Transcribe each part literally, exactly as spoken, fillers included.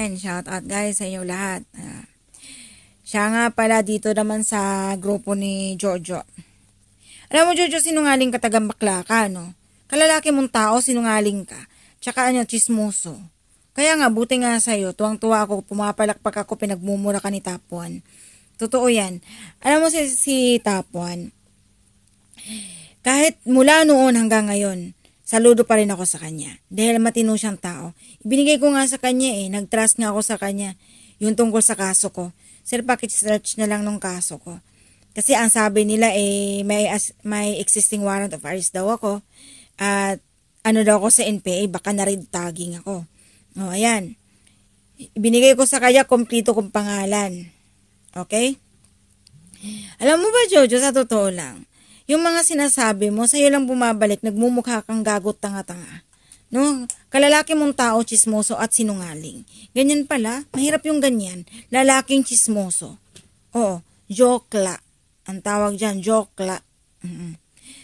Ayan, shout out guys sa inyo lahat. Uh, siya nga pala dito naman sa grupo ni Jojo. Alam mo Jojo, sinungaling ka, tagang bakla ka, no? Kalalaki mong tao, sinungaling ka. Tsaka ano, chismoso. Kaya nga, buti nga sa'yo, tuwang-tuwa ako, pumapalakpak ako, pinagmumura ka ni Tapuan. Totoo yan. Alam mo si, si Tapuan, kahit mula noon hanggang ngayon, saludo pa rin ako sa kanya. Dahil matino siyang tao. Ibinigay ko nga sa kanya eh. Nag-trust nga ako sa kanya. Yung tungkol sa kaso ko. Sir, pakit-search na lang nung kaso ko. Kasi ang sabi nila eh, may, as, may existing warrant of arrest daw ako. At ano daw ako sa N P A, baka na-red tagging ako. O, ayan. Ibinigay ko sa kanya, kompleto kong pangalan. Okay? Alam mo ba, Jojo, sa totoo lang, yung mga sinasabi mo, sa'yo lang bumabalik, nagmumukha kang gagot tanga-tanga. No? Kalalaki mong tao, chismoso at sinungaling. Ganyan pala, mahirap yung ganyan. Lalaking chismoso. Oo, jokla. Ang tawag dyan, jokla. Mm-hmm.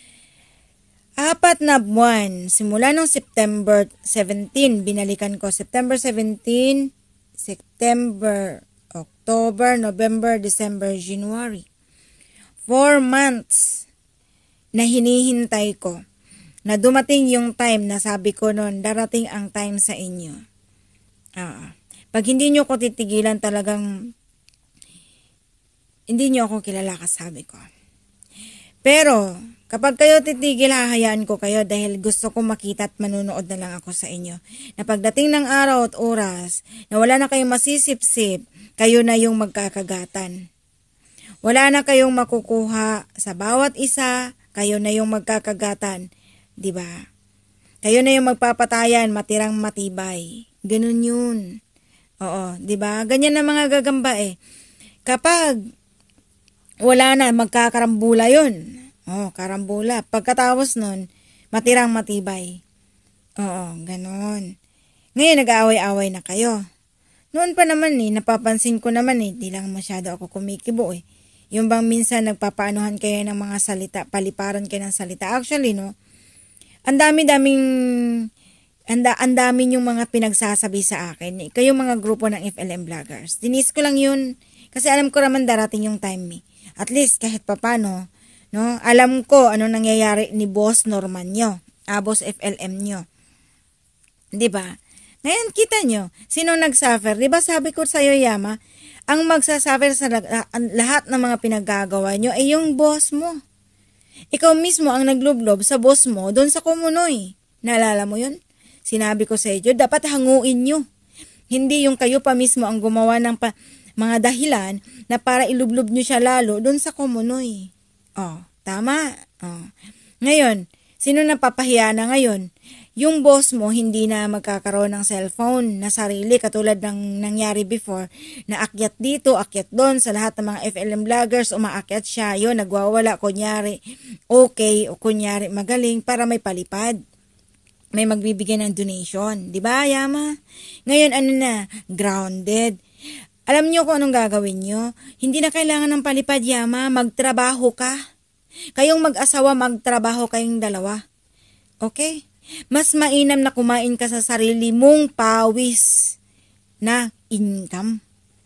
Apat na buwan, simula nung September seventeenth, binalikan ko. September seventeenth, September, October, November, December, January. Four months na hinihintay ko na dumating yung time na sabi ko noon, darating ang time sa inyo. Ah, pag hindi nyo ko titigilan talagang hindi nyo ako kilala, kasabi ko. Pero kapag kayo titigil, hahayaan ko kayo dahil gusto ko makita at manunood na lang ako sa inyo. Na pagdating ng araw at oras na wala na kayong masisip-sip, kayo na yung magkakagatan. Wala na kayong makukuha sa bawat isa, kayo na yung magkakagatan, 'di ba? Kayo na yung magpapatayan, matirang matibay. Ganun 'yun. Oo, 'di ba? Ganyan na mga gagamba eh. Kapag wala na, magkakarambula 'yun. Oh, karambula. Pagkatapos nun, matirang matibay. Oo, ganun. Ngayon nag-aaway-away na kayo. Noon pa naman eh, napapansin ko naman eh, di lang masyado ako kumikibo eh. Yung bang minsan nagpapaanuhan kayo ng mga salita, paliparan kayo ng salita. Actually, no, ang dami-daming, anda, ang dami yung mga pinagsasabi sa akin. Kayong mga grupo ng F L M Bloggers. Dinis ko lang yun. Kasi alam ko naman darating yung time eh. At least kahit papano, no, alam ko ano nangyayari ni Boss Norman nyo. Ah, Boss F L M nyo. Diba? Ngayon, kita nyo, sino nagsuffer? Diba sabi ko sa'yo, Yama, ang magsasuffer sa lahat ng mga pinaggagawa nyo ay yung boss mo. Ikaw mismo ang naglublob sa boss mo doon sa Kumunoy. Naalala mo yun? Sinabi ko sa inyo, dapat hanguin nyo. Hindi yung kayo pa mismo ang gumawa ng pa, mga dahilan na para ilublob nyo siya lalo doon sa Kumunoy. Oh, tama. Oh. Ngayon, sino napapahiya na ngayon? Yung boss mo hindi na magkakaroon ng cellphone na sarili katulad ng nangyari before na akyat dito, akyat doon sa lahat ng mga F L M Bloggers, umaakyat siya, yun, nagwawala, kunyari okay o kunyari magaling para may palipad. May magbibigay ng donation. Diba, Yama? Ngayon, ano na? Grounded. Alam nyo kung anong gagawin nyo? Hindi na kailangan ng palipad, Yama. Magtrabaho ka. Kayong mag-asawa, magtrabaho kayong dalawa. Okay? Mas mainam na kumain ka sa sarili mong pawis na income.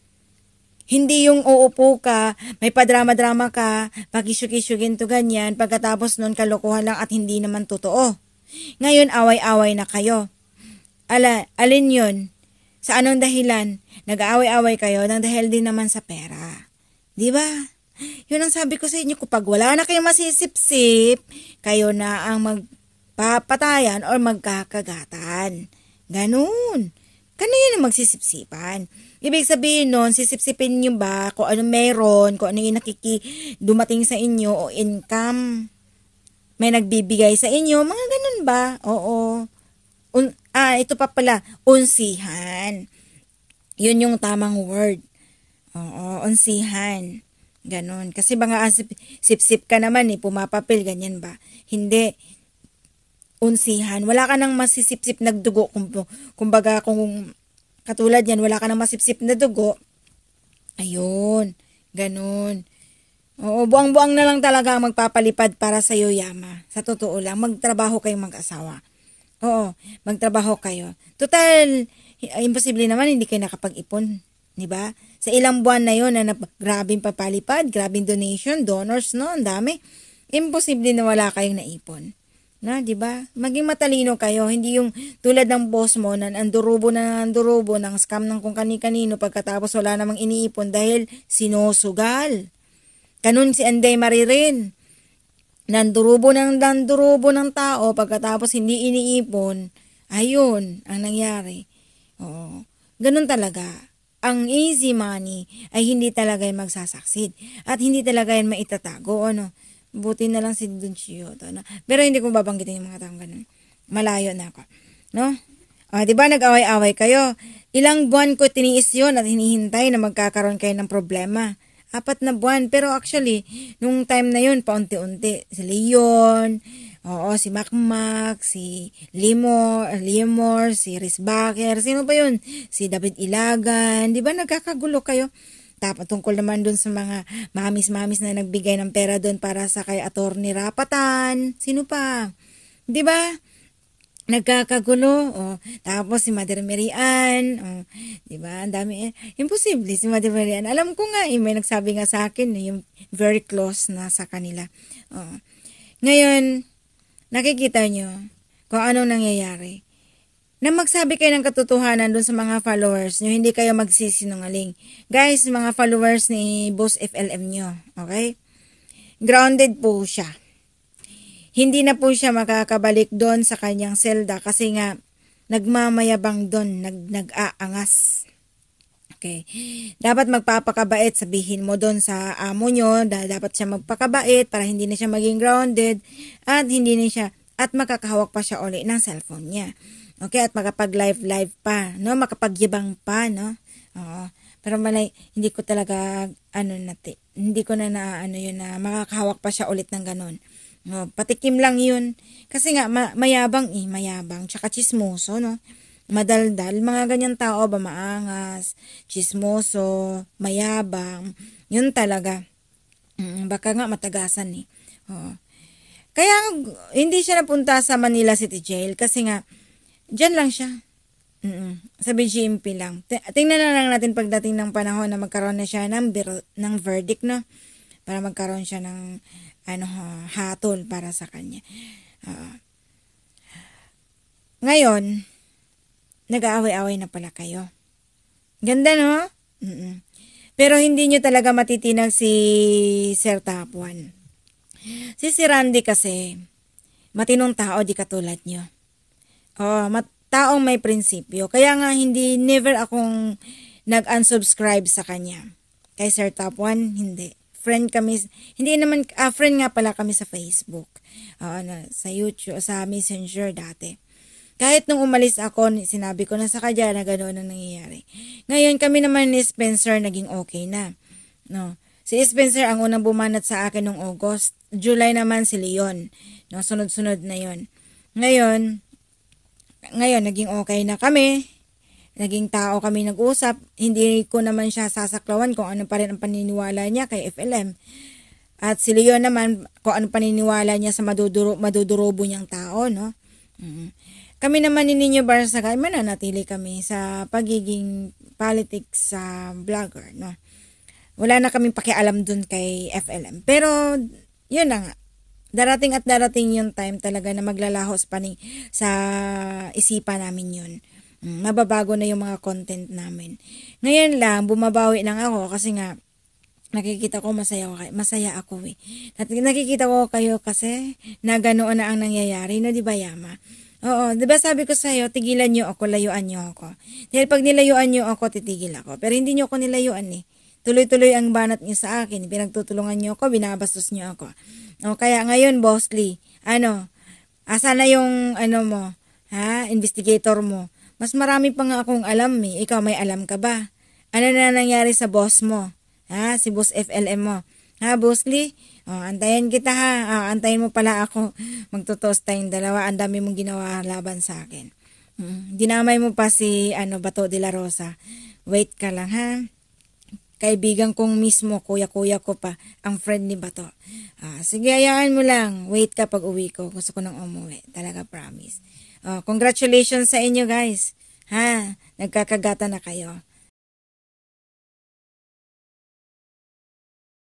Hindi yung uupo ka, may padrama-drama ka, pag-isyug-isyugin to ganyan, pagkatapos nun kalokohan lang at hindi naman totoo. Ngayon, away-away na kayo. Ala, alin yun? Sa anong dahilan? Nag-aaway-away kayo nang dahil din naman sa pera. Diba? Yun ang sabi ko sa inyo, kapag wala na kayong masisip-sip, kayo na ang magpapatayan or magkakagatan. Ganun. Kanina na magsisipsipan. Ibig sabihin nun, sisipsipin nyo ba kung ano meron, kung ano yung nakiki dumating sa inyo o income. May nagbibigay sa inyo, mga ganun ba? Oo. Un ah, ito pa pala, unsihan. Yun yung tamang word. Oo, unsihan. Ganon. Kasi mga sip-sip ka naman eh, pumapapil, ganyan ba? Hindi. Unsihan. Wala ka nang masisip-sip na dugo. Kung, kumbaga, kung katulad yan, wala ka nang masip-sip na dugo. Ayun. Ganon. Oo, buang-buang na lang talaga ang magpapalipad para sa'yo, Yama. Sa totoo lang, magtrabaho kayong mag-asawa. Oo, magtrabaho kayo. Total, imposible naman hindi kayo nakapag-ipon. Diba? Sa ilang buwan na yun, na grabing papalipad, grabing donation, donors, no? Ang dami. Imposible na wala kayong naipon. Na, di ba? Maging matalino kayo, hindi yung tulad ng boss mo na andurubo na andurubo ng scam ng kung kani-kanino pagkatapos wala namang iniipon dahil sinusugal. Ganun si Anday Maririn. Nandurubo ng nandurubo ng tao pagkatapos hindi iniipon. Ayun ang nangyari. Oo. Ganun talaga. Ang easy money ay hindi talaga yung magsasucceed at hindi talaga yung maitatago, ano. Buti na lang si Don Chiyoto, no? Pero hindi ko babanggitin yung mga taong ganun. Malayo na ako, no? Ah, di ba nag-away-away kayo? Ilang buwan ko tiniis yun at hinihintay na magkakaroon kayo ng problema. Apat na buwan. Pero actually, nung time na yun, paunti-unti. Si Leon, oo, si Macmac, si Limor, Limor, si Risbaker, sino ba yun? Si David Ilagan. Di ba nagkakagulo kayo? Tapos tungkol naman dun sa mga mamis-mamis na nagbigay ng pera dun para sa kay Attorney Rapatan. Sino pa? Di ba? Nagkakagulo. Oh. Tapos si Mother Mary Ann. Oh. Di ba? Ang dami. Eh. Imposible si Mother Mary Ann. Alam ko nga, eh, may nagsabi nga sa akin, eh, yung very close na sa kanila. Oh. Ngayon, nakikita nyo kung anong nangyayari. Na magsabi kayo ng katotohanan dun sa mga followers nyo, hindi kayo magsisinungaling. Guys, mga followers ni Boss F L M nyo, okay? Grounded po siya. Hindi na po siya makakabalik doon sa kanyang selda kasi nga nagmamayabang doon, nag, nag-aangas. Okay. Dapat magpapakabait, sabihin mo doon sa amo nyo, dapat siya magpakabait para hindi na siya maging grounded at hindi na siya, at makakahawak pa siya uli ng cellphone niya. Okay, at makapag-live-live pa, no? Makapagyabang pa, no? Oo. Pero malay, hindi ko talaga, ano nati, hindi ko na na, ano yun, na makakahawak pa siya ulit ng ganun. No, patikim lang yun. Kasi nga, ma- mayabang eh, mayabang. Tsaka chismoso, no? Madaldal. Mga ganyan tao ba, maangas, chismoso, mayabang. Yun talaga. Mm, baka nga matagasan eh. Oo. Kaya, hindi siya napunta sa Manila City Jail kasi nga, diyan lang siya. Mm-mm. Sa B G M P lang. Tingnan na lang natin pagdating ng panahon na magkaroon na siya ng, bir- ng verdict, no? Para magkaroon siya ng ano, hatol para sa kanya. Uh, ngayon, nag-aaway-away na pala kayo. Ganda, no? Mm-mm. Pero hindi nyo talaga matitinag si Sir Tapuan. Si si Randy kasi, matinong tao, di katulad nyo. Oh, mat- taong may prinsipyo. Kaya nga hindi, never akong nag-unsubscribe sa kanya. Kay Sir Tapuan, hindi. Friend kami, hindi naman, ah, friend nga pala kami sa Facebook. Uh, ano, sa YouTube, sa Messenger dati. Kahit nung umalis ako, sinabi ko na sa kanya na gano'n ang nangyayari. Ngayon kami naman ni Spencer naging okay na. No. Si Spencer ang unang bumanat sa akin nung August. July naman si Leon. No, sunod-sunod na yon. Ngayon, ngayon naging okay na kami. Naging tao kami nag-usap. Hindi ko naman siya sasaklawan kung ano pa rin ang paniniwala niya kay F L M. At si Leon naman kung ano paniniwala niya sa maduduro, madudurobo niyang tao, no? Mm-hmm. Kami naman ni Ninyo Barsagay, mananatili kami sa pagiging politics sa uh, vlogger, no? Wala na kaming pakialam dun kay F L M. Pero, yun na nga. Darating at darating yung time talaga na maglalahos pa ni, sa isipan namin yun. Mm, mababago na yung mga content namin. Ngayon lang, bumabawi lang ako kasi nga, nakikita ko masaya ako, masaya ako eh. Nakikita ko kayo kasi na ganoon na ang nangyayari, no, di ba, Yama? Oo, di ba sabi ko sa'yo, tigilan nyo ako, layuan nyo ako. Dahil pag nilayuan nyo ako, titigil ako. Pero hindi nyo ako nilayuan eh. Tuloy-tuloy ang banat nyo sa akin. Pinagtutulungan nyo ako, binabastos nyo ako. O, kaya ngayon, Boss Lee, ano, asa na yung, ano mo, ha, investigator mo? Mas marami pa nga akong alam eh. Ikaw may alam ka ba? Ano na nangyari sa boss mo? Ha? Si Boss F L M mo. Ha, Boss Lee? O, antayin kita ha. O, antayin mo pala ako. Magtutos tayong dalawa. Ang dami mong ginawa laban sa akin. Hmm. Dinamay mo pa si ano, Bato de la Rosa. Wait ka lang ha. Kaibigan kong mismo, kuya-kuya ko pa, ang friend ni Bato. Ah, sige, hayaan mo lang. Wait ka pag uwi ko. Gusto ko nang umuwi. Talaga, promise. Oh, congratulations sa inyo guys. Ha, nagkakagatan na kayo.